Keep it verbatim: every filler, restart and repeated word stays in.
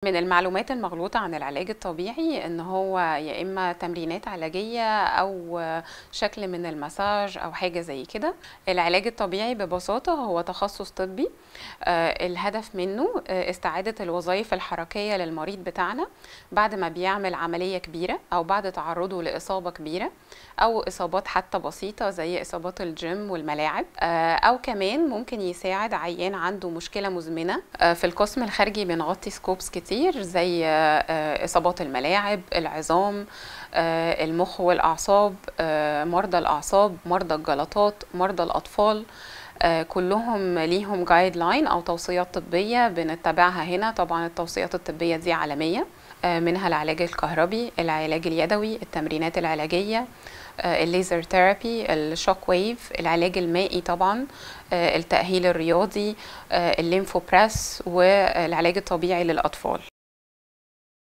من المعلومات المغلوطة عن العلاج الطبيعي ان هو يا اما تمرينات علاجية او شكل من المساج او حاجة زي كده. العلاج الطبيعي ببساطة هو تخصص طبي، آه الهدف منه آه استعادة الوظائف الحركية للمريض بتاعنا بعد ما بيعمل عملية كبيرة او بعد تعرضه لإصابة كبيرة او اصابات حتى بسيطة زي اصابات الجيم والملاعب، آه او كمان ممكن يساعد عيان عنده مشكلة مزمنة. آه في القسم الخارجي بنغطي سكوبس كتير زي إصابات الملاعب، العظام، المخ والأعصاب، مرضى الأعصاب، مرضى الجلطات، مرضى الأطفال، كلهم ليهم جايد لاين أو توصيات طبية بنتبعها هنا. طبعا التوصيات الطبية دي عالمية، منها العلاج الكهربي، العلاج اليدوي، التمرينات العلاجية، الليزر ثيرابي، الشوك ويف، العلاج المائي طبعا، التأهيل الرياضي، الليمفوبريس، والعلاج الطبيعي للأطفال.